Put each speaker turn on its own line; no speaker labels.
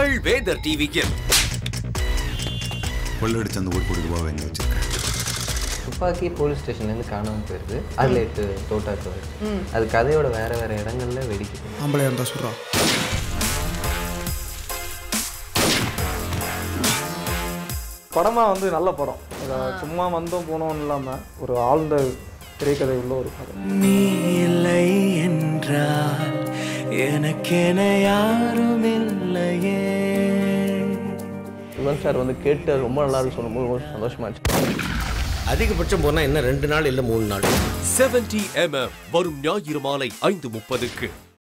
உங்கள் வேதர் டிவியில்
கொள்ளடிச்சு அந்த 1 கோடி ரூபாய் வாங்கி வச்சிருக்கேன்.
துப்பாக்கி போலீஸ் ஸ்டேஷன்லேருந்து காணாமல் போயிருது. அதில் தோட்டாக்கு அது கதையோட வேறு வேறு இடங்கள்ல வெடிக்குது.
ஆம்பளையா இருந்தால் சொல்கிறான்.
படமாக வந்து நல்ல படம். சும்மா வந்தோம் போனோம் இல்லாமல் ஒரு ஆழ்ந்த திரைக்கதை உள்ள ஒரு படம்.
நீ இல்லை என்றால் எனக்கென யாரும் இல்லையே.
யுவன் சார் வந்து கேட்டு ரொம்ப நல்லா இருக்கு சொல்லும்போது ரொம்ப சந்தோஷமாச்சு.
அதிகபட்சம் போனா என்ன 2 நாள் இல்ல 3 நாள். 70mm வரும் ஞாயிறு மாலை 5:30க்கு.